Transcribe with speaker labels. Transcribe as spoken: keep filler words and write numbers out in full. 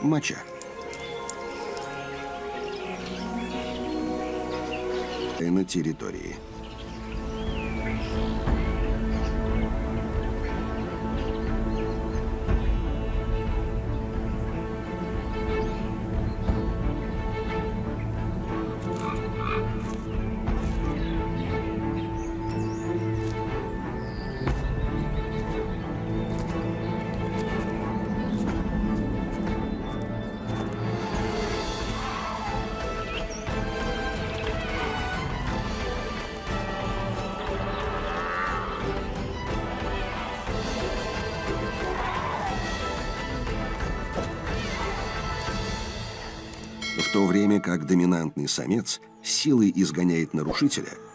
Speaker 1: моча. На территории. В то время как доминантный самец силой изгоняет нарушителя,